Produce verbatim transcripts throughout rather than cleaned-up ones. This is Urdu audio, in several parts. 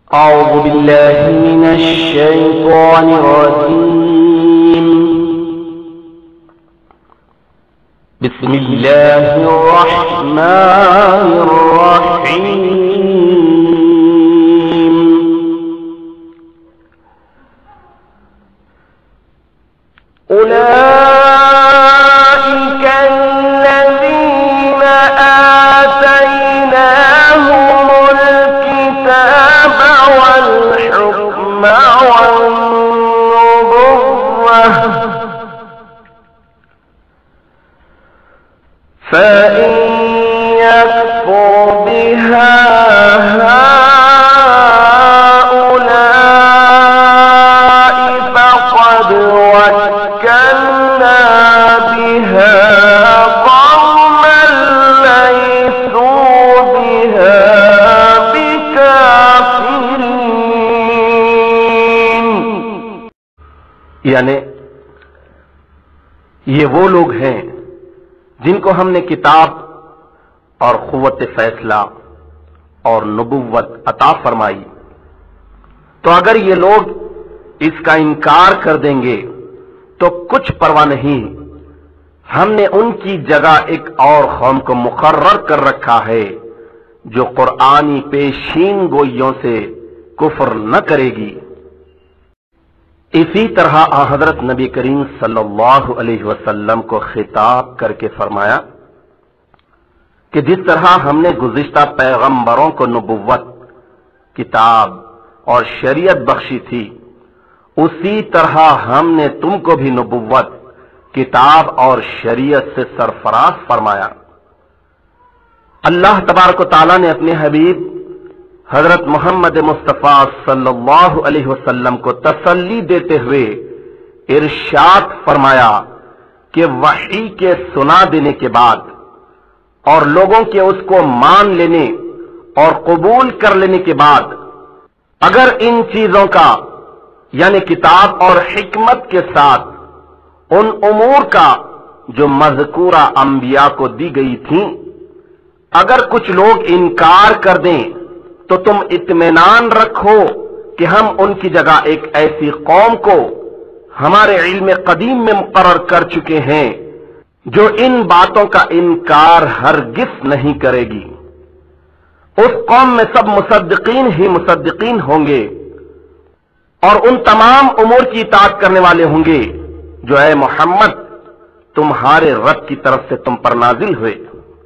أعوذ بالله من الشيطان الرجيم. بسم الله الرحمن الرحيم. أولئك الذين آتيناهم الكتاب والحكم والنبوة فإن يكفر بها هؤلاء فقد وكلنا بها قوما ليسوا بها بكافرين. یعنی یہ وہ لوگ ہیں جن کو ہم نے کتاب اور قوت فیصلہ اور نبوت عطا فرمائی، تو اگر یہ لوگ اس کا انکار کر دیں گے تو کچھ پرواہ نہیں، ہم نے ان کی جگہ ایک اور قوم کو مقرر کر رکھا ہے جو قرآنی پیشین گوئیوں سے کفر نہ کرے گی. اسی طرح حضرت نبی کریم صلی اللہ علیہ وسلم کو خطاب کر کے فرمایا کہ جس طرح ہم نے گزشتہ پیغمبروں کو نبوت، کتاب اور شریعت بخشی تھی، اسی طرح ہم نے تم کو بھی نبوت، کتاب اور شریعت سے سرفراز فرمایا. اللہ تبارک و تعالیٰ نے اپنے حبیب حضرت محمد مصطفیٰ صلی اللہ علیہ وسلم کو تسلی دیتے ہوئے ارشاد فرمایا کہ وحی کے سنا دینے کے بعد اور لوگوں کے اس کو مان لینے اور قبول کر لینے کے بعد اگر ان چیزوں کا یعنی کتاب اور حکمت کے ساتھ ان امور کا جو مذکورہ انبیاء کو دی گئی تھیں اگر کچھ لوگ انکار کر دیں تو تم اطمینان رکھو کہ ہم ان کی جگہ ایک ایسی قوم کو ہمارے علم قدیم میں مقرر کر چکے ہیں جو ان باتوں کا انکار ہرگز نہیں کرے گی. اس قوم میں سب مصدقین ہی مصدقین ہوں گے اور ان تمام امور کی اطاعت کرنے والے ہوں گے جو اے محمد تمہارے رب کی طرف سے تم پر نازل ہوئے.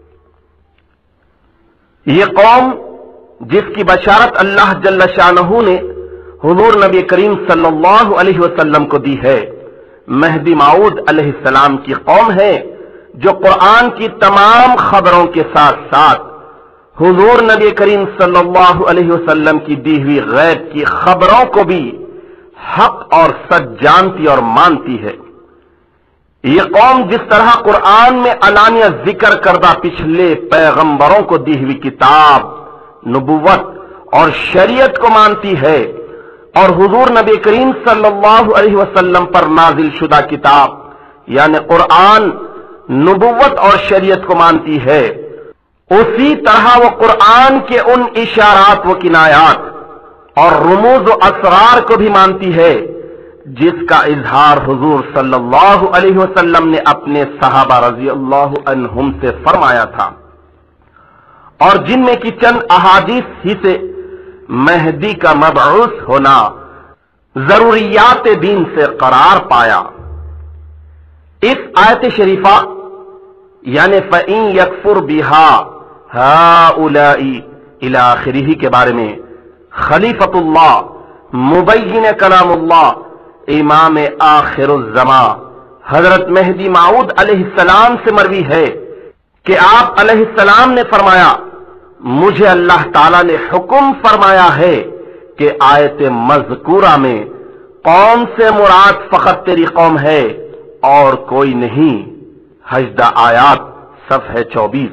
یہ قوم جس کی بشارت اللہ جل شانہ نے حضور نبی کریم صلی اللہ علیہ وسلم کو دی ہے، مہدی موعود علیہ السلام کی قوم ہے جو قرآن کی تمام خبروں کے ساتھ ساتھ حضور نبی کریم صلی اللہ علیہ وسلم کی دی ہوئی غیب کی خبروں کو بھی حق اور سچ جانتی اور مانتی ہے. یہ قوم جس طرح قرآن میں علانیہ ذکر کردہ پچھلے پیغمبروں کو دی ہوئی کتاب، نبوت اور شریعت کو مانتی ہے اور حضور نبی کریم صلی اللہ علیہ وسلم پر نازل شدہ کتاب یعنی قرآن، نبوت اور شریعت کو مانتی ہے، اسی طرح وہ قرآن کے ان اشارات و کنایات اور رموز و اسرار کو بھی مانتی ہے جس کا اظہار حضور صلی اللہ علیہ وسلم نے اپنے صحابہ رضی اللہ عنہم سے فرمایا تھا اور جن میں کی چند احادیث ہی سے مہدی کا مبعوث ہونا ضروریات دین سے قرار پایا. اس آیت شریفہ یعنی فَإِن يَكْفُرْ بِهَا هَؤُلَاءِ الی آخرہ کے بارے میں خلیفۃ اللہ مبین کلام اللہ امام آخر الزمان حضرت مہدی موعود علیہ السلام سے مروی ہے کہ آپ علیہ السلام نے فرمایا مجھے اللہ تعالیٰ نے حکم فرمایا ہے کہ آیت مذکورہ میں قوم سے مراد فقط تیری قوم ہے اور کوئی نہیں. حجدہ آیات صفحہ چوبیس.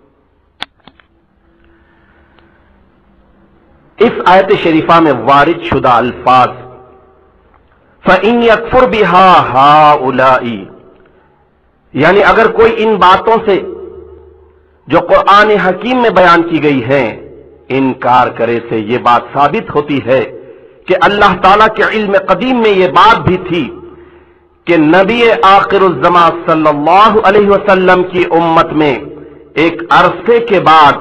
اس آیت شریفہ میں وارد شدہ الفاظ فَإِن يَكْفُرْ بِهَا هَؤُلَاءِ یعنی اگر کوئی ان باتوں سے جو قرآن حکیم میں بیان کی گئی ہیں انکار کرے سے یہ بات ثابت ہوتی ہے کہ اللہ تعالیٰ کے علم قدیم میں یہ بات بھی تھی کہ نبی آخر الزماں صلی اللہ علیہ وسلم کی امت میں ایک عرصے کے بعد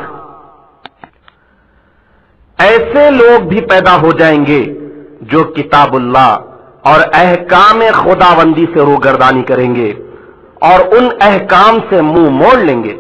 ایسے لوگ بھی پیدا ہو جائیں گے جو کتاب اللہ اور احکام خداوندی سے روگردانی کریں گے اور ان احکام سے منہ موڑ لیں گے۔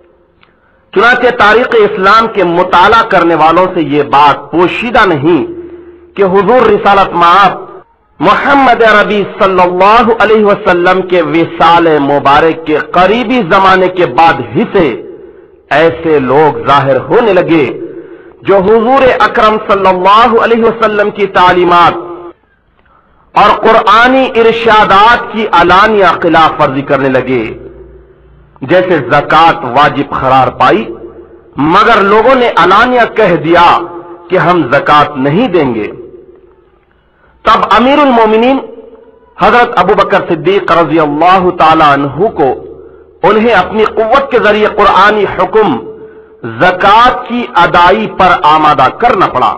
چنانچہ تاریخ اسلام کے مطالعہ کرنے والوں سے یہ بات پوشیدہ نہیں کہ حضور رسالت مآب محمد عربی صلی اللہ علیہ وسلم کے وصال مبارک کے قریبی زمانے کے بعد ہی سے ایسے لوگ ظاہر ہونے لگے جو حضور اکرم صلی اللہ علیہ وسلم کی تعلیمات اور قرآنی ارشادات کی علانیہ خلاف ورزی کرنے لگے، جیسے زکوٰۃ واجب قرار پائی مگر لوگوں نے علانیہ کہہ دیا کہ ہم زکوٰۃ نہیں دیں گے۔ تب امیر المومنین حضرت ابو بکر صدیق رضی اللہ تعالی عنہ کو انہیں اپنی قوت کے ذریعے قرآنی حکم زکوٰۃ کی ادائی پر آمادہ کرنا پڑا۔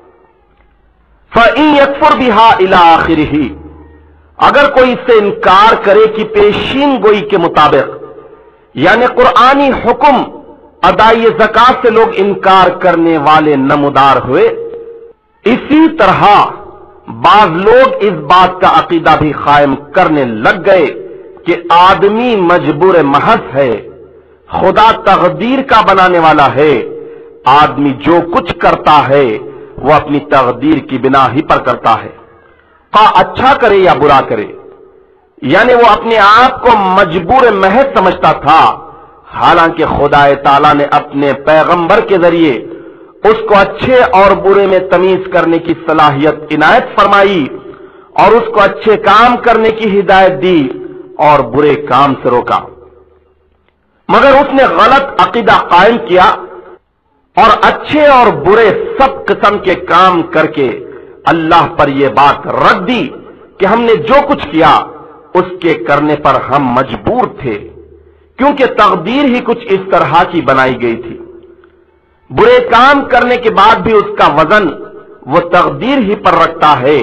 فَإِن يَكْفُرْ بِهَا إِلَىٰ آخِرِهِ، اگر کوئی اس سے انکار کرے کہ پیشین گوئی کے مطابق یعنی قرآنی حکم ادائی زکوٰۃ سے لوگ انکار کرنے والے نمودار ہوئے، اسی طرح بعض لوگ اس بات کا عقیدہ بھی قائم کرنے لگ گئے کہ آدمی مجبور محض ہے، خدا تقدیر کا بنانے والا ہے، آدمی جو کچھ کرتا ہے وہ اپنی تقدیر کی بنا ہی پر کرتا ہے، خواہ اچھا کرے یا برا کرے۔ یعنی وہ اپنے آپ کو مجبور محض سمجھتا تھا، حالانکہ خدا تعالیٰ نے اپنے پیغمبر کے ذریعے اس کو اچھے اور برے میں تمیز کرنے کی صلاحیت عنایت فرمائی اور اس کو اچھے کام کرنے کی ہدایت دی اور برے کام سے روکا، مگر اس نے غلط عقیدہ قائم کیا اور اچھے اور برے سب قسم کے کام کر کے اللہ پر یہ بات رکھ دی کہ ہم نے جو کچھ کیا اس کے کرنے پر ہم مجبور تھے، کیونکہ تقدیر ہی کچھ اس طرح کی بنائی گئی تھی۔ برے کام کرنے کے بعد بھی اس کا وزن وہ تقدیر ہی پر رکھتا ہے۔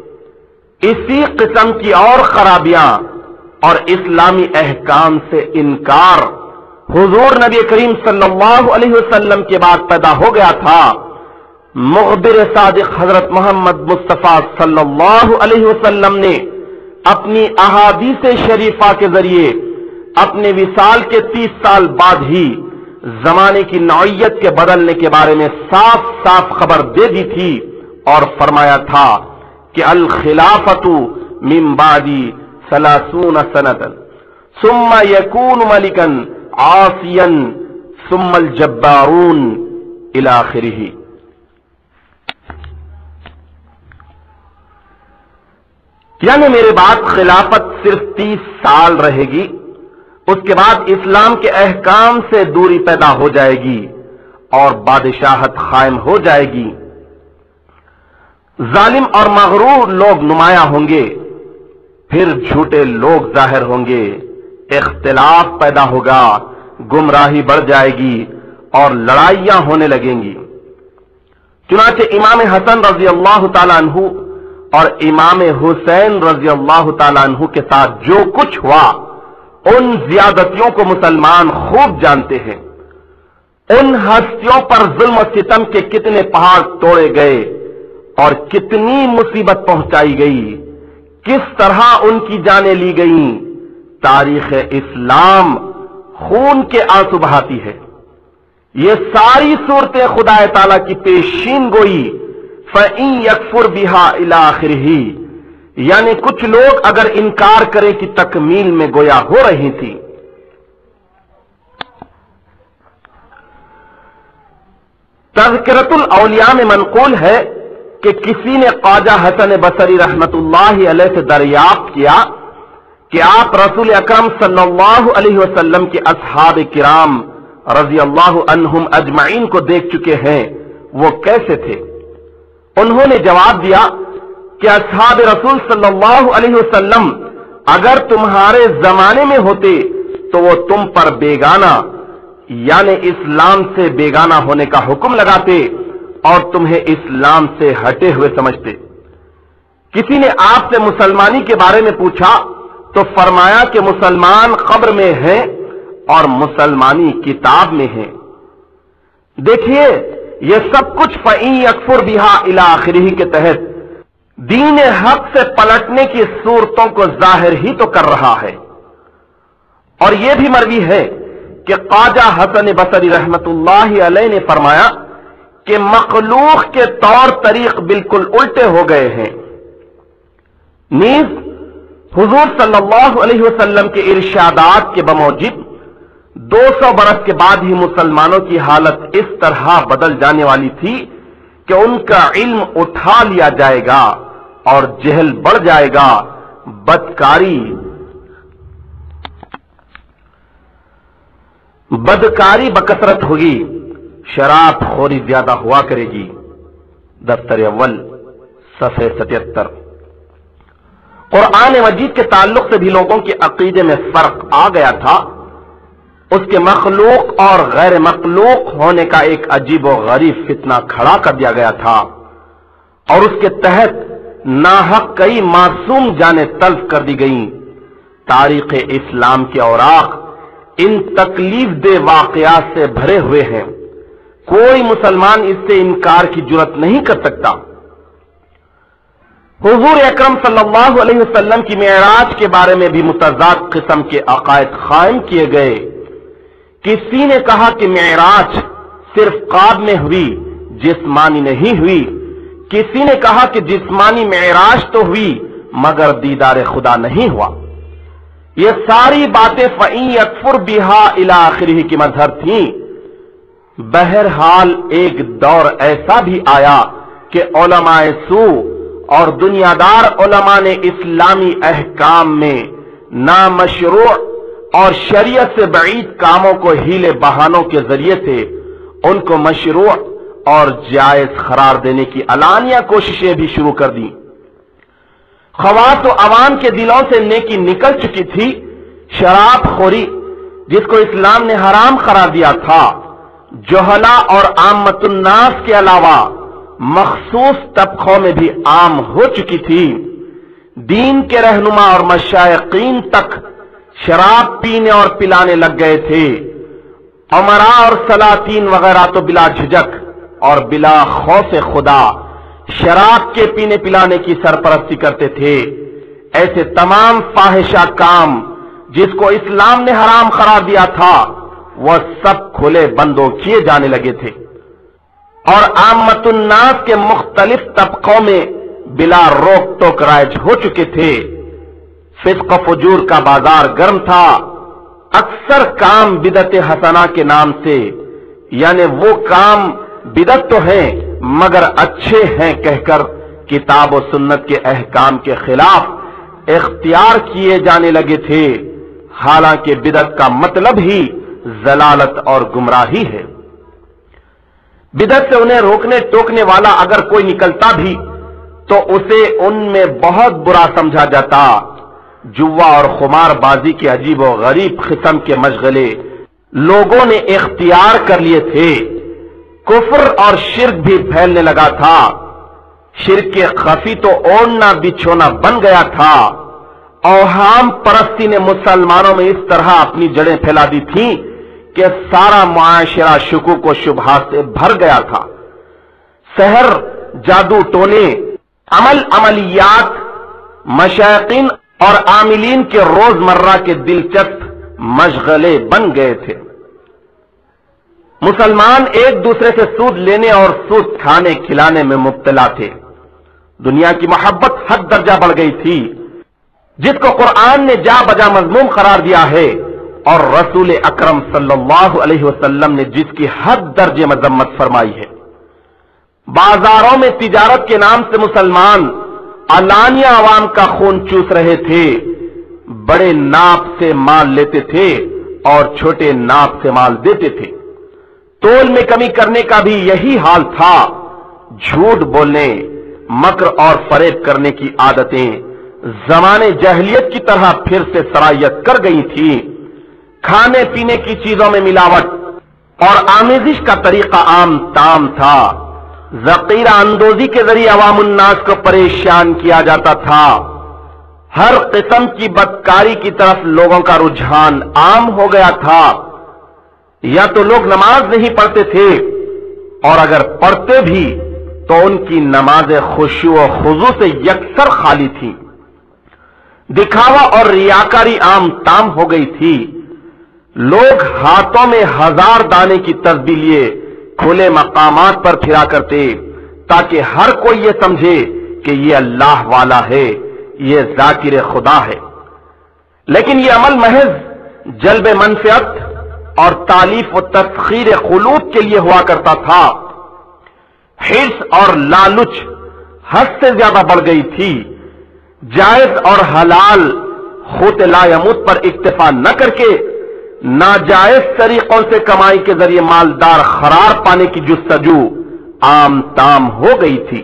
اسی قسم کی اور خرابیاں اور اسلامی احکام سے انکار حضور نبی کریم صلی اللہ علیہ وسلم کے بعد پیدا ہو گیا تھا۔ مخبر صادق حضرت محمد مصطفیٰ صلی اللہ علیہ وسلم نے اپنی احادیث شریفہ کے ذریعے اپنے وصال کے تیس سال بعد ہی زمانے کی نوعیت کے بدلنے کے بارے میں صاف صاف خبر دے دی تھی اور فرمایا تھا کہ الخلافۃ من بعدی ثلاثون سنۃ ثم یکون ملکا عاصیا ثم الجبارون الی آخرہ۔ یعنی میرے بعد خلافت صرف تیس سال رہے گی، اس کے بعد اسلام کے احکام سے دوری پیدا ہو جائے گی اور بادشاہت قائم ہو جائے گی، ظالم اور مغرور لوگ نمایاں ہوں گے، پھر جھوٹے لوگ ظاہر ہوں گے، اختلاف پیدا ہوگا، گمراہی بڑھ جائے گی اور لڑائیاں ہونے لگیں گی۔ چنانچہ امام حسن رضی اللہ تعالیٰ عنہ اور امام حسین رضی اللہ تعالیٰ عنہ کے ساتھ جو کچھ ہوا ان زیادتیوں کو مسلمان خوب جانتے ہیں۔ ان ہستیوں پر ظلم و ستم کے کتنے پہاڑ توڑے گئے اور کتنی مصیبت پہنچائی گئی، کس طرح ان کی جانیں لی گئیں، تاریخ اسلام خون کے آنسو بہاتی ہے۔ یہ ساری صورتیں خدا تعالیٰ کی پیشین گوئی فَإِن يَكْفُرْ بِهَا إِلَىٰ آخِرِهِ، یعنی کچھ لوگ اگر انکار کرے کی تکمیل میں گویا ہو رہی تھی۔ تذکرۃ الاولیاء میں منقول ہے کہ کسی نے خواجہ حسن بصری رحمت اللہ علیہ سے دریافت کیا کہ آپ رسول اکرم صلی اللہ علیہ وسلم کے اصحاب کرام رضی اللہ عنہم اجمعین کو دیکھ چکے ہیں، وہ کیسے تھے؟ انہوں نے جواب دیا کہ اصحاب رسول صلی اللہ علیہ وسلم اگر تمہارے زمانے میں ہوتے تو وہ تم پر بیگانہ یعنی اسلام سے بیگانہ ہونے کا حکم لگاتے اور تمہیں اسلام سے ہٹے ہوئے سمجھتے۔ کسی نے آپ سے مسلمانی کے بارے میں پوچھا تو فرمایا کہ مسلمان قبر میں ہیں اور مسلمانی کتاب میں ہیں۔ دیکھیے یہ سب کچھ فَإِن يَكْفُرْ بِهَا إِلَى آخِرِهِ کے تحت دین حق سے پلٹنے کی صورتوں کو ظاہر ہی تو کر رہا ہے۔ اور یہ بھی مروی ہے کہ خواجہ حسن بصری رحمت اللہ علیہ نے فرمایا کہ مخلوق کے طور طریق بالکل الٹے ہو گئے ہیں۔ نیز حضور صلی اللہ علیہ وسلم کے ارشادات کے بموجب دو سو برس کے بعد ہی مسلمانوں کی حالت اس طرح بدل جانے والی تھی کہ ان کا علم اٹھا لیا جائے گا اور جہل بڑھ جائے گا، بدکاری بدکاری بکثرت ہوگی، شراب خوری زیادہ ہوا کرے گی۔ دفتر اول صفحہ ستہتر۔ قرآن مجید کے تعلق سے بھی لوگوں کے عقیدے میں فرق آ گیا تھا۔ اس کے مخلوق اور غیر مخلوق ہونے کا ایک عجیب و غریب فتنہ کھڑا کر دیا گیا تھا اور اس کے تحت ناحق کئی معصوم جانیں تلف کر دی گئیں۔ تاریخ اسلام کے اوراق ان تکلیف دہ واقعات سے بھرے ہوئے ہیں، کوئی مسلمان اس سے انکار کی جرات نہیں کر سکتا۔ حضور اکرم صلی اللہ علیہ وسلم کی معراج کے بارے میں بھی متضاد قسم کے عقائد قائم کیے گئے۔ کسی نے کہا کہ معراج صرف خواب میں ہوئی، جسمانی نہیں ہوئی۔ کسی نے کہا کہ جسمانی معراج تو ہوئی مگر دیدار خدا نہیں ہوا۔ یہ ساری باتیں فَإِن يَكْفُرْ بِهَا إِلَى آخِرِهِ کی مظہر تھیں۔ بہرحال ایک دور ایسا بھی آیا کہ علماء سوء اور دنیادار علماء نے اسلامی احکام میں نامشروع اور شریعت سے بعید کاموں کو ہیلے بہانوں کے ذریعے سے ان کو مشروع اور جائز قرار دینے کی علانیہ کوششیں بھی شروع کر دیں۔ خواص و عوام کے دلوں سے نیکی نکل چکی تھی۔ شراب خوری جس کو اسلام نے حرام قرار دیا تھا، جہلا اور عامت الناس کے علاوہ مخصوص طبقوں میں بھی عام ہو چکی تھی۔ دین کے رہنما اور مشائقین تک شراب پینے اور پلانے لگ گئے تھے۔ امراء اور سلاطین وغیرہ تو بلا جھجک اور بلا خوف خدا شراب کے پینے پلانے کی سرپرستی کرتے تھے۔ ایسے تمام فاحشہ کام جس کو اسلام نے حرام قرار دیا تھا وہ سب کھلے بندوں کیے جانے لگے تھے، اور عامت الناس کے مختلف طبقوں میں بلا روک ٹوک رائج ہو چکے تھے۔ فسق و فجور کا بازار گرم تھا۔ اکثر کام بدعت حسنہ کے نام سے، یعنی وہ کام بدعت تو ہیں مگر اچھے ہیں کہہ کر کتاب و سنت کے احکام کے خلاف اختیار کیے جانے لگے تھے، حالانکہ بدعت کا مطلب ہی ضلالت اور گمراہی ہے۔ بدعت سے انہیں روکنے ٹوکنے والا اگر کوئی نکلتا بھی تو اسے ان میں بہت برا سمجھا جاتا۔ جوا اور خمار بازی کے عجیب و غریب قسم کے مشغلے لوگوں نے اختیار کر لیے تھے۔ کفر اور شرک بھی پھیلنے لگا تھا۔ شرک کے خفی تو اوڑھنا بچھونا بن گیا تھا۔ اوہام پرستی نے مسلمانوں میں اس طرح اپنی جڑیں پھیلا دی تھیں کہ سارا معاشرہ شکوک و شبہات سے بھر گیا تھا۔ سحر، جادو ٹونے، عمل عملیات مشائقین اور عاملین کے روزمرہ کے دلچسپ مشغلے بن گئے تھے۔ مسلمان ایک دوسرے سے سود لینے اور سود کھانے کھلانے میں مبتلا تھے۔ دنیا کی محبت حد درجہ بڑھ گئی تھی، جس کو قرآن نے جا بجا مذموم قرار دیا ہے، اور رسول اکرم صلی اللہ علیہ وسلم نے جس کی حد درجے مذمت فرمائی ہے۔ بازاروں میں تجارت کے نام سے مسلمان علانیہ عوام کا خون چوس رہے تھے۔ بڑے ناپ سے مال لیتے تھے اور چھوٹے ناپ سے مال دیتے تھے۔ تول میں کمی کرنے کا بھی یہی حال تھا۔ جھوٹ بولنے، مکر اور فریب کرنے کی عادتیں زمانے جاہلیت کی طرح پھر سے سرایت کر گئی تھی۔ کھانے پینے کی چیزوں میں ملاوٹ، اور آمیزش کا طریقہ عام تام تھا. ذخیرہ اندوزی کے ذریعے عوام الناس کو پریشان کیا جاتا تھا. ہر قسم کی بدکاری کی طرف لوگوں کا رجحان عام ہو گیا تھا. یا تو لوگ نماز نہیں پڑھتے تھے، اور اگر پڑھتے بھی تو ان کی نماز خشوع و خضوع سے یکسر خالی تھی. دکھاوا اور ریاکاری عام تام ہو گئی تھی. لوگ ہاتھوں میں ہزار دانے کی تسبیح لیے کھلے مقامات پر پھرا کرتے تاکہ ہر کوئی یہ سمجھے کہ یہ اللہ والا ہے، یہ ذاکر خدا ہے. لیکن یہ عمل محض جلب منفعت اور تالیف و تسخیر قلوب کے لیے ہوا کرتا تھا. حرص اور لالچ حد سے زیادہ بڑھ گئی تھی. جائز اور حلال خود لا یموت پر اکتفا نہ کر کے ناجائز طریقوں سے کمائی کے ذریعے مالدار قرار پانے کی جستجو عام تام ہو گئی تھی.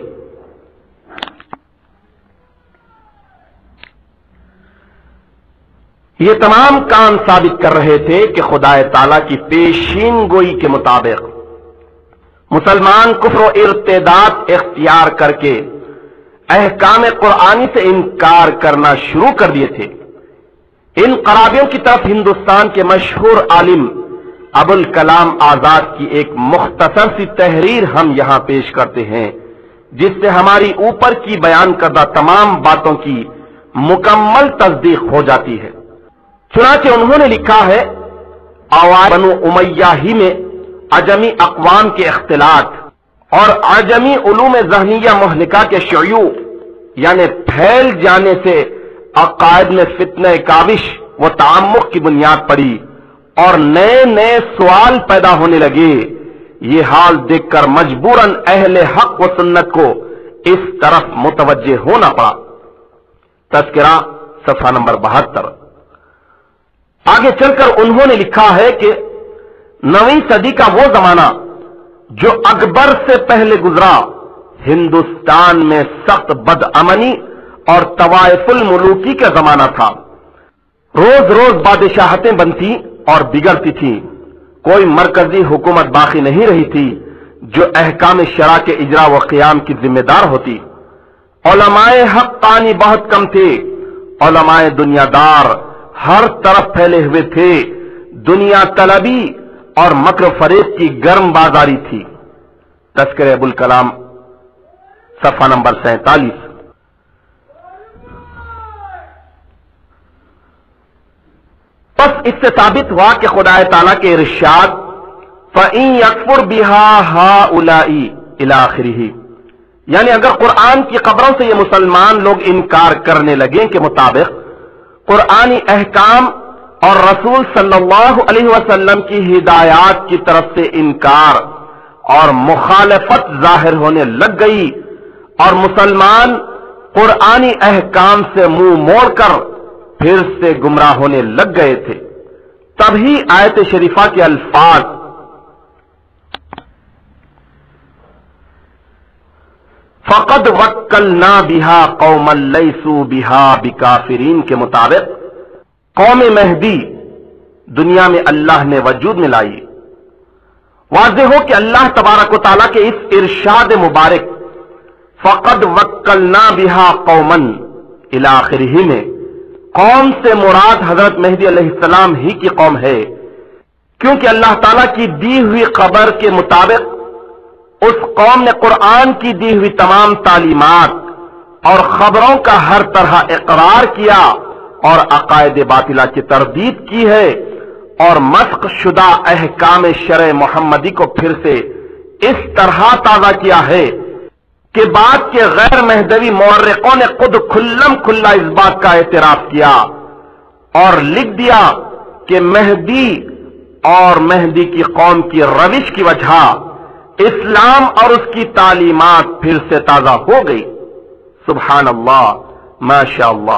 یہ تمام کام ثابت کر رہے تھے کہ خدا تعالی کی پیشین گوئی کے مطابق مسلمان کفر و ارتداد اختیار کر کے احکام قرآنی سے انکار کرنا شروع کر دیے تھے. ان خرابیوں کی طرف ہندوستان کے مشہور عالم ابوالکلام آزاد کی ایک مختصر سی تحریر ہم یہاں پیش کرتے ہیں، جس سے ہماری اوپر کی بیان کردہ تمام باتوں کی مکمل تصدیق ہو جاتی ہے. چنانچہ انہوں نے لکھا ہے، اوائل بنو امیہ ہی میں عجمی اقوام کے اختلاط اور عجمی علوم ذہنیہ مہلکہ کے شیوع یعنی پھیل جانے سے عقائد میں فتنہ کاوش و تعمق کی بنیاد پڑی اور نئے نئے سوال پیدا ہونے لگے. یہ حال دیکھ کر مجبوراً اہل حق و سنت کو اس طرف متوجہ ہونا پڑا. تذکرہ صفحہ نمبر بہتر. آگے چل کر انہوں نے لکھا ہے کہ نویں صدی کا وہ زمانہ جو اکبر سے پہلے گزرا، ہندوستان میں سخت بد امنی اور طوائف الملوکی کا زمانہ تھا. روز روز بادشاہتیں بنتی اور بگڑتی تھیں. کوئی مرکزی حکومت باقی نہیں رہی تھی جو احکام شرع کے اجرا و قیام کی ذمہ دار ہوتی. علماء حقانی بہت کم تھے. علماء دنیا دار ہر طرف پھیلے ہوئے تھے. دنیا طلبی اور مکر و فریب کی گرم بازاری تھی. تذکرہ ابوالکلام صفحہ نمبر سینتالیس. بس اس سے ثابت ہوا کہ خدا تعالیٰ کے ارشاد فَإِن يَكْفُرْ بِهَا هَؤُلَاءِ إِلَى آخِرِهِ، یعنی اگر قرآن کی خبروں سے یہ مسلمان لوگ انکار کرنے لگیں کے مطابق قرآنی احکام اور رسول صلی اللہ علیہ وسلم کی ہدایات کی طرف سے انکار اور مخالفت ظاہر ہونے لگ گئی اور مسلمان قرآنی احکام سے منہ موڑ کر پھر سے گمراہ ہونے لگ گئے تھے، تبھی آیت شریفہ کے الفاظ فقد وکلنا بہا قوما لیسوا بہا بکافرین کے مطابق قوم مہدی دنیا میں اللہ نے وجود میں لائی. واضح ہو کہ اللہ تبارک و تعالیٰ کے اس ارشاد مبارک فقد وکلنا بہا قوما الی آخرہ میں قوم سے مراد حضرت مہدی علیہ السلام ہی کی قوم ہے، کیونکہ اللہ تعالیٰ کی دی ہوئی خبر کے مطابق اس قوم نے قرآن کی دی ہوئی تمام تعلیمات اور خبروں کا ہر طرح اقرار کیا اور عقائد باطلہ کی تردید کی ہے اور مسخ شدہ احکام شرع محمدی کو پھر سے اس طرح تازہ کیا ہے کہ بعد کے غیر مہدوی مورخوں نے خود کھلم کھلا اس بات کا اعتراف کیا اور لکھ دیا کہ مہدی اور مہدی کی قوم کی روش کی وجہ اسلام اور اس کی تعلیمات پھر سے تازہ ہو گئی. سبحان اللہ، ماشاء اللہ.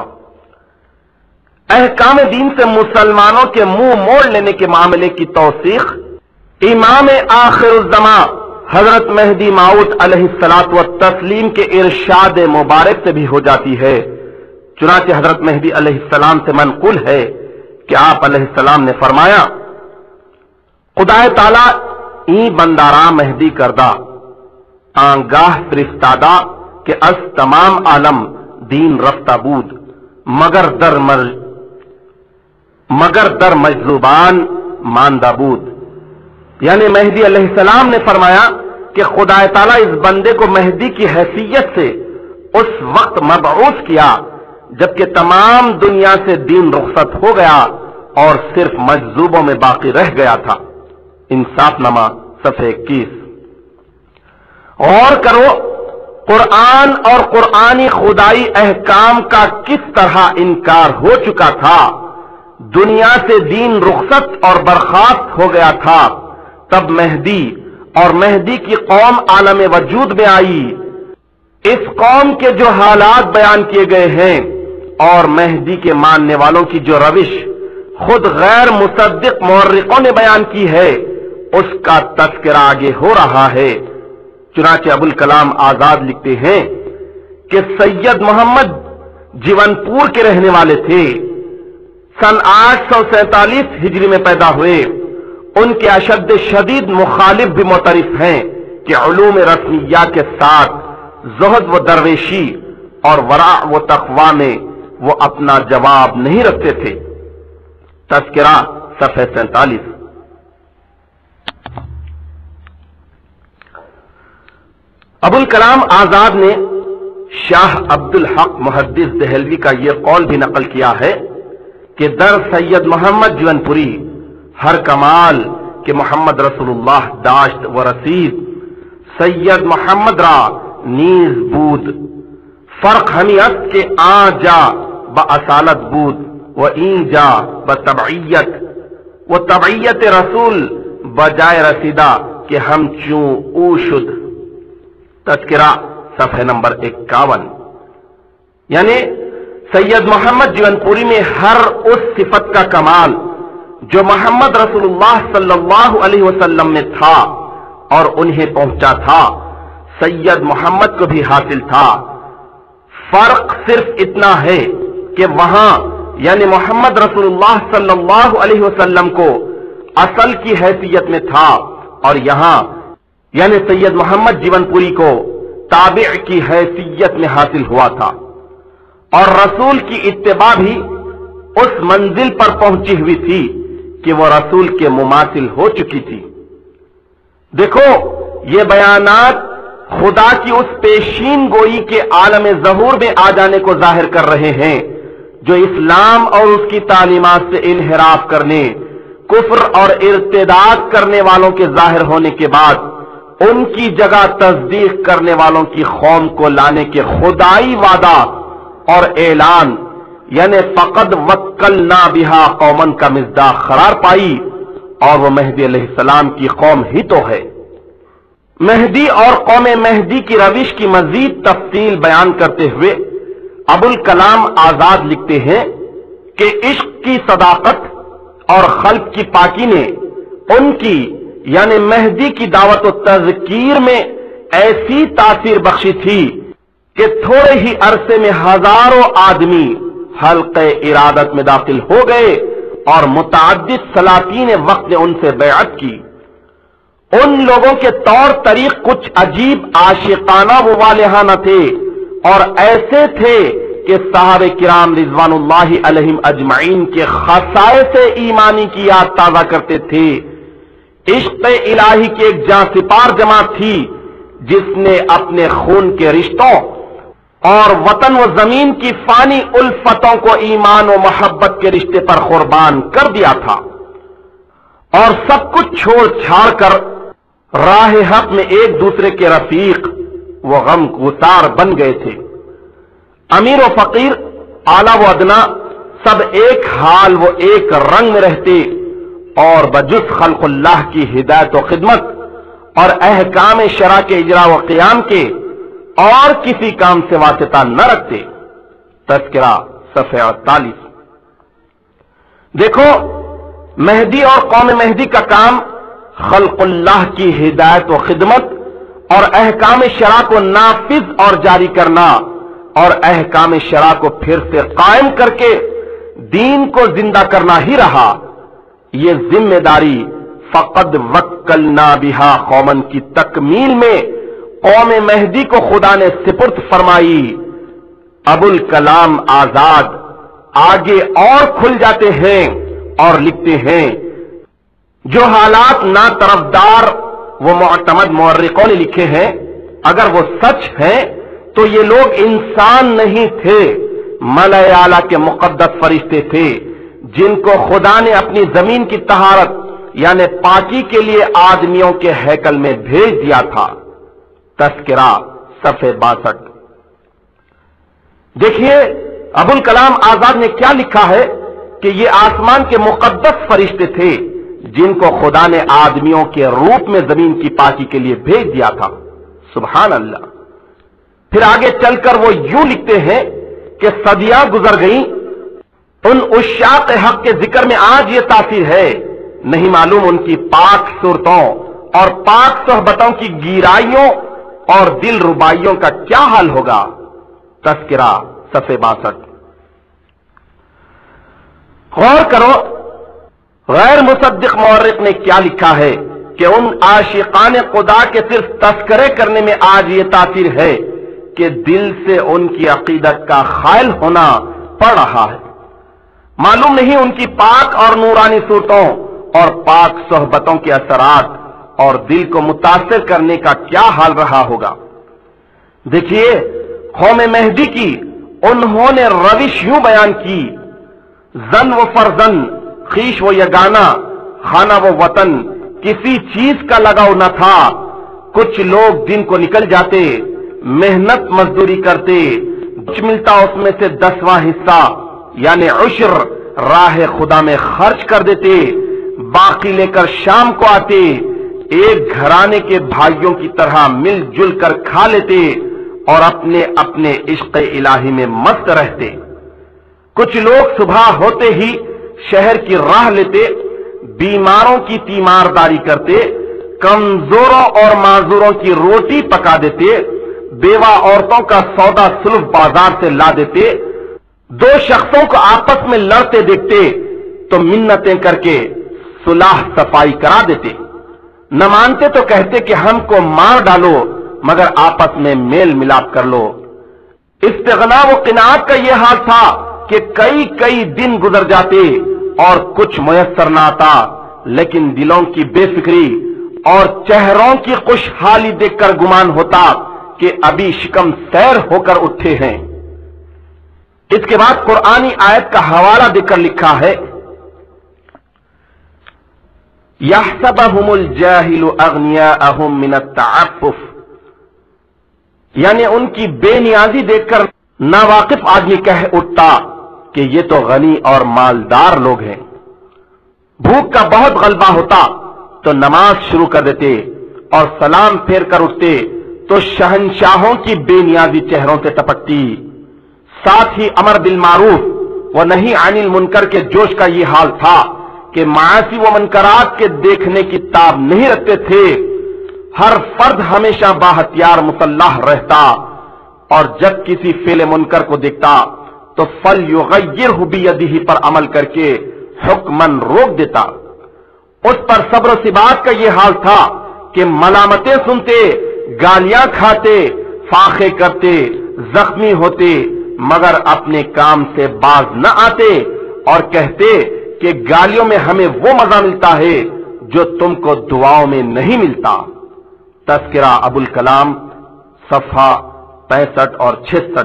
احکام دین سے مسلمانوں کے منہ موڑ لینے کے معاملے کی توثیق امام آخر الزمان حضرت مہدی موعود علیہ الصلوۃ والتسلیم کے ارشاد مبارک سے بھی ہو جاتی ہے. چنانچہ حضرت مہدی علیہ السلام سے منقول ہے کہ آپ علیہ السلام نے فرمایا خدا تعالی ای بندارا مہدی کردہ آنگاہ فرستادہ کہ از تمام عالم دین رفتہ بود مگر در مر مگر در مجذوبان ماندہ بود. یعنی مہدی علیہ السلام نے فرمایا کہ خدا تعالیٰ اس بندے کو مہدی کی حیثیت سے اس وقت مبعوث کیا جبکہ تمام دنیا سے دین رخصت ہو گیا اور صرف مجذوبوں میں باقی رہ گیا تھا. انصاف نامہ صفحہ اکیس. غور کرو قرآن اور قرآنی خدائی احکام کا کس طرح انکار ہو چکا تھا. دنیا سے دین رخصت اور برخاست ہو گیا تھا، تب مہدی اور مہدی کی قوم عالم وجود میں آئی. اس قوم کے جو حالات بیان کیے گئے ہیں اور مہدی کے ماننے والوں کی جو روش خود غیر مصدق مورخوں نے بیان کی ہے اس کا تذکرہ آگے ہو رہا ہے. چنانچہ ابوالکلام آزاد لکھتے ہیں کہ سید محمد جیون پور کے رہنے والے تھے. سن آٹھ سو سینتالیس ہجری میں پیدا ہوئے. ان کے اشد شدید مخالف بھی معترف ہیں کہ علوم رسمیہ کے ساتھ زہد و درویشی اور ورع و تقوی میں وہ اپنا جواب نہیں رکھتے تھے. تذکرہ صفحہ سینتالیس. ابوالکلام آزاد نے شاہ عبد الحق محدث دہلوی کا یہ قول بھی نقل کیا ہے کہ در سید محمد جیون پوری ہر کمال کہ محمد رسول اللہ داشت و رسید سید محمد را نیز بود. فرق ہمی است کہ آ جا با اصالت بود و این جا با تبعیت و تبعیت رسول بجائے رسیدہ کہ ہم چوں او شد. تذکرہ صفحہ نمبر اکاون. یعنی سید محمد جیون پوری میں ہر اس صفت کا کمال جو محمد رسول اللہ صلی اللہ علیہ وسلم میں تھا اور انہیں پہنچا تھا سید محمد کو بھی حاصل تھا. فرق صرف اتنا ہے کہ وہاں یعنی محمد رسول اللہ صلی اللہ علیہ وسلم کو اصل کی حیثیت میں تھا اور یہاں یعنی سید محمد جیون پوری کو تابع کی حیثیت میں حاصل ہوا تھا اور رسول کی اتباع بھی اس منزل پر پہنچی ہوئی تھی کہ وہ رسول کے مماثل ہو چکی تھی. دیکھو یہ بیانات خدا کی اس پیشین گوئی کے عالم ظہور میں آ جانے کو ظاہر کر رہے ہیں جو اسلام اور اس کی تعلیمات سے انحراف کرنے کفر اور ارتداد کرنے والوں کے ظاہر ہونے کے بعد ان کی جگہ تصدیق کرنے والوں کی قوم کو لانے کے خدائی وعدہ اور اعلان یعنی فقد وکلنا بہا قومن کا مصداق قرار پائی اور وہ مہدی علیہ السلام کی قوم ہی تو ہے. مہدی اور قوم مہدی کی روش کی مزید تفصیل بیان کرتے ہوئے ابوالکلام آزاد لکھتے ہیں کہ عشق کی صداقت اور خلق کی پاکی نے ان کی یعنی مہدی کی دعوت و تذکیر میں ایسی تاثیر بخشی تھی کہ تھوڑے ہی عرصے میں ہزاروں آدمی حلقہ ارادت میں داخل ہو گئے اور متعدد سلاطین وقت نے ان سے بیعت کی. ان لوگوں کے طور طریق کچھ عجیب عاشقانہ و والہانہ تھے اور ایسے تھے کہ صحابہ کرام رضوان اللہ علیہم اجمعین کے خصائص ایمانی کی یاد تازہ کرتے تھے. عشق الہی کی ایک جاں سپار جماعت تھی جس نے اپنے خون کے رشتوں اور وطن و زمین کی فانی الفتوں کو ایمان و محبت کے رشتے پر قربان کر دیا تھا اور سب کچھ چھوڑ چھاڑ کر راہ حق میں ایک دوسرے کے رفیق وہ غم گسار بن گئے تھے. امیر و فقیر اعلیٰ و ادنا سب ایک حال وہ ایک رنگ میں رہتے اور بجز خلق اللہ کی ہدایت و خدمت اور احکام شرع کے اجرا و قیام کے اور کسی کام سے واسطہ نہ رکھتے. تذکرہ صفحہ اڑتالیس. دیکھو مہدی اور قوم مہدی کا کام خلق اللہ کی ہدایت و خدمت اور احکام شرع کو نافذ اور جاری کرنا اور احکام شرع کو پھر سے قائم کر کے دین کو زندہ کرنا ہی رہا. یہ ذمہ داری فقد وکلنا بہا قومن کی تکمیل میں قوم مہدی کو خدا نے سپرد فرمائی. ابوالکلام آزاد آگے اور کھل جاتے ہیں اور لکھتے ہیں جو حالات نا طرفدار وہ معتمد مورخوں نے لکھے ہیں اگر وہ سچ ہیں تو یہ لوگ انسان نہیں تھے، ملائے اعلیٰ کے مقدس فرشتے تھے جن کو خدا نے اپنی زمین کی طہارت یعنی پاکی کے لیے آدمیوں کے ہیکل میں بھیج دیا تھا. تذکرہ صفحہ باسٹھ. دیکھیے ابوالکلام آزاد نے کیا لکھا ہے کہ یہ آسمان کے مقدس فرشتے تھے جن کو خدا نے آدمیوں کے روپ میں زمین کی پاکی کے لیے بھیج دیا تھا. سبحان اللہ. پھر آگے چل کر وہ یوں لکھتے ہیں کہ صدیاں گزر گئیں، ان عشاق حق کے ذکر میں آج یہ تاثیر ہے، نہیں معلوم ان کی پاک صورتوں اور پاک صحبتوں کی گیرائیوں اور دل ربائیوں کا کیا حال ہوگا. تذکرہ صفحہ باسٹھ. غور کرو غیر مصدق مورخ نے کیا لکھا ہے کہ ان عاشقان خدا کے صرف تذکرے کرنے میں آج یہ تاثیر ہے کہ دل سے ان کی عقیدت کا خائل ہونا پڑ رہا ہے. معلوم نہیں ان کی پاک اور نورانی صورتوں اور پاک صحبتوں کے اثرات اور دل کو متاثر کرنے کا کیا حال رہا ہوگا. دیکھیے قوم مہدی کی انہوں نے روش یوں بیان کی، زن و فرزن، خیش و یگانہ، خانہ و وطن، کسی چیز کا لگاؤ نہ تھا. کچھ لوگ دن کو نکل جاتے، محنت مزدوری کرتے، کچھ ملتا اس میں سے دسواں حصہ یعنی عشر راہ خدا میں خرچ کر دیتے، باقی لے کر شام کو آتے، ایک گھرانے کے بھائیوں کی طرح مل جل کر کھا لیتے اور اپنے اپنے عشق الہی میں مست رہتے. کچھ لوگ صبح ہوتے ہی شہر کی راہ لیتے، بیماروں کی تیمارداری کرتے، کمزوروں اور معذوروں کی روٹی پکا دیتے، بیوہ عورتوں کا سودا سلف بازار سے لا دیتے. دو شخصوں کو آپس میں لڑتے دیکھتے تو منتیں کر کے صلح صفائی کرا دیتے. نہ مانتے تو کہتے کہ ہم کو مار ڈالو مگر آپس میں میل ملاپ کر لو. استغنا و قناعت کا یہ حال تھا کہ کئی کئی دن گزر جاتے اور کچھ میسر نہ آتا، لیکن دلوں کی بے فکری اور چہروں کی خوشحالی دیکھ کر گمان ہوتا کہ ابھی شکم سیر ہو کر اٹھے ہیں. اس کے بعد قرآنی آیت کا حوالہ دے کر لکھا ہے، یحسبہم الجاہل اغنیاءہم من التعفف، یعنی ان کی بے نیازی دیکھ کر ناواقف آدمی کہہ اٹھتا کہ یہ تو غنی اور مالدار لوگ ہیں. بھوک کا بہت غلبہ ہوتا تو نماز شروع کر دیتے اور سلام پھیر کر اٹھتے تو شہنشاہوں کی بے نیازی چہروں سے ٹپکتی. ساتھ ہی امر بالمعروف و نہی عن المنکر کے جوش کا یہ حال تھا کہ معاصی و منکرات کے دیکھنے کی تاب نہیں رکھتے تھے. ہر فرد ہمیشہ باہتیار مسلح رہتا اور جب کسی فعل منکر کو دیکھتا تو فلیغیرہ بیدہ پر عمل کر کے حکمن روک دیتا. اس پر صبر و ثبات کا یہ حال تھا کہ ملامتیں سنتے، گالیاں کھاتے، فاخے کرتے، زخمی ہوتے مگر اپنے کام سے باز نہ آتے اور کہتے کہ گالیوں میں ہمیں وہ مزہ ملتا ہے جو تم کو دعاؤں میں نہیں ملتا. تذکرہ ابوالکلام صفحہ پینسٹھ اور چھسٹھ.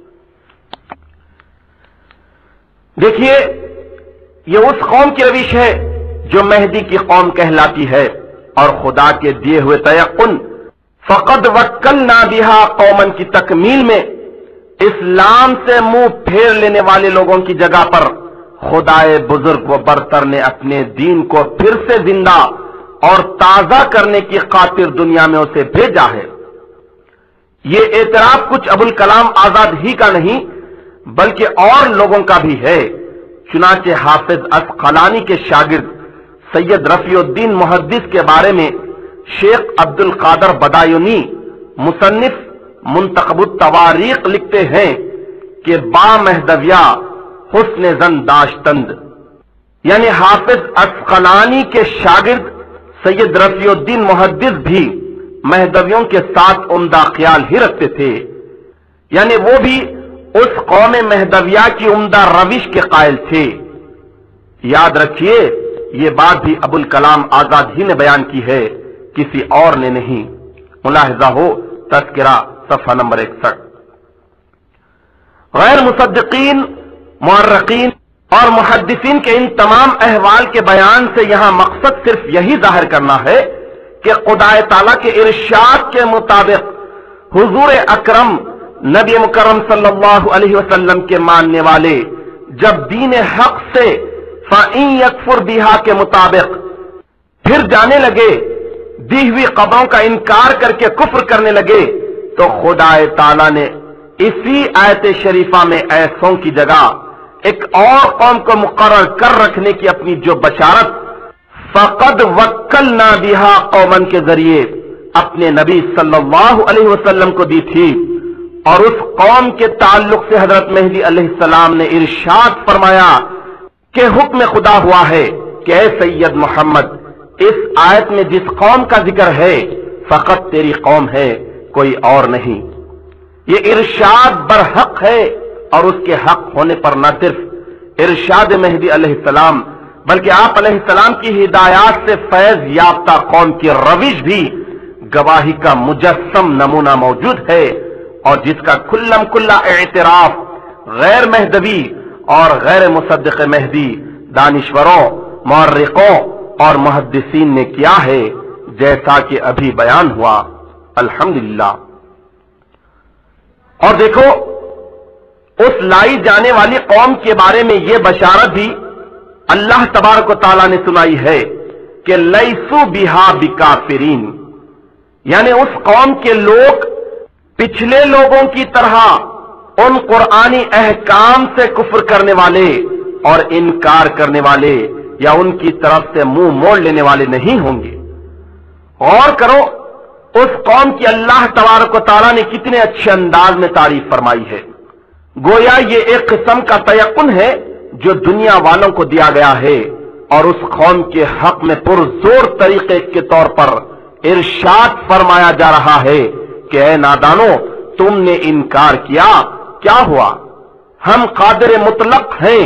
دیکھیے یہ اس قوم کی روش ہے جو مہدی کی قوم کہلاتی ہے اور خدا کے دیے ہوئے تیقن فقد وکلنا بہا قومن کی تکمیل میں اسلام سے منہ پھیر لینے والے لوگوں کی جگہ پر خدائے بزرگ و برتر نے اپنے دین کو پھر سے زندہ اور تازہ کرنے کی خاطر دنیا میں اسے بھیجا ہے. یہ اعتراف کچھ ابوالکلام آزاد ہی کا نہیں بلکہ اور لوگوں کا بھی ہے. چنانچہ حافظ عسقلانی کے شاگرد سید رفیع الدین محدث کے بارے میں شیخ عبد القادر بدایونی مصنف منتخب التواریخ لکھتے ہیں کہ با مہدویہ حسن زن داشتند، یعنی حافظ عسقلانی کے شاگرد سید رفیع الدین محدث بھی مہدویوں کے ساتھ عمدہ خیال ہی رکھتے تھے، یعنی وہ بھی اس قوم مہدویہ کی عمدہ روش کے قائل تھے۔ یاد رکھیے یہ بات بھی ابوالکلام آزاد ہی نے بیان کی ہے، کسی اور نے نہیں۔ ملاحظہ ہو تذکرہ صفحہ نمبر اکسٹھ۔ غیر مصدقین، مورخین اور محدثین کے ان تمام احوال کے بیان سے یہاں مقصد صرف یہی ظاہر کرنا ہے کہ خدا تعالیٰ کے ارشاد کے مطابق حضور اکرم نبی مکرم صلی اللہ علیہ وسلم کے ماننے والے جب دین حق سے فَإِن يَكْفُرْ بِهَا کے مطابق پھر جانے لگے، دی ہوئی قبروں کا انکار کر کے کفر کرنے لگے، تو خدا تعالیٰ نے اسی آیت شریفہ میں ایسوں کی جگہ ایک اور قوم کو مقرر کر رکھنے کی اپنی جو بشارت فقد وکلنا بہا قومن کے ذریعے اپنے نبی صلی اللہ علیہ وسلم کو دی تھی، اور اس قوم کے تعلق سے حضرت مہدی علیہ السلام نے ارشاد فرمایا کہ حکم خدا ہوا ہے کہ اے سید محمد، اس آیت میں جس قوم کا ذکر ہے فقط تیری قوم ہے، کوئی اور نہیں۔ یہ ارشاد برحق ہے، اور اس کے حق ہونے پر نہ صرف ارشاد مہدی علیہ السلام بلکہ آپ علیہ السلام کی ہدایات سے فیض یافتہ قوم کی روش بھی گواہی کا مجسم نمونہ موجود ہے، اور جس کا کلم کلا اعتراف غیر مہدوی اور غیر مصدق مہدی دانشوروں، مورخوں اور محدثین نے کیا ہے، جیسا کہ ابھی بیان ہوا۔ الحمدللہ۔ اور دیکھو اس لائی جانے والی قوم کے بارے میں یہ بشارت بھی اللہ تبارک و تعالیٰ نے سنائی ہے کہ لیسو بہا بکافرین، یعنی اس قوم کے لوگ پچھلے لوگوں کی طرح ان قرآنی احکام سے کفر کرنے والے اور انکار کرنے والے یا ان کی طرف سے منہ موڑ لینے والے نہیں ہوں گے۔ غور کرو اس قوم کی اللہ تبارک و تعالیٰ نے کتنے اچھے انداز میں تعریف فرمائی ہے، گویا یہ ایک قسم کا تیقن ہے جو دنیا والوں کو دیا گیا ہے، اور اس قوم کے حق میں پرزور طریقے کے طور پر ارشاد فرمایا جا رہا ہے کہ اے نادانو، تم نے انکار کیا، کیا ہوا؟ ہم قادر مطلق ہیں،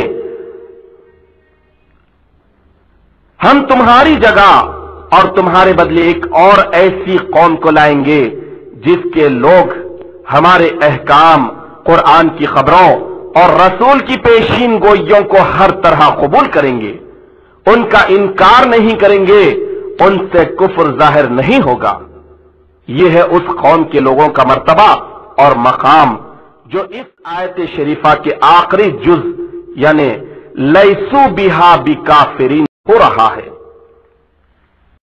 ہم تمہاری جگہ اور تمہارے بدلے ایک اور ایسی قوم کو لائیں گے جس کے لوگ ہمارے احکام، قرآن کی خبروں اور رسول کی پیشین گوئیوں کو ہر طرح قبول کریں گے، ان کا انکار نہیں کریں گے، ان سے کفر ظاہر نہیں ہوگا۔ یہ ہے اس قوم کے لوگوں کا مرتبہ اور مقام جو اس آیت شریفہ کے آخری جز یعنی لیسو بہا بکافرین ہو رہا ہے۔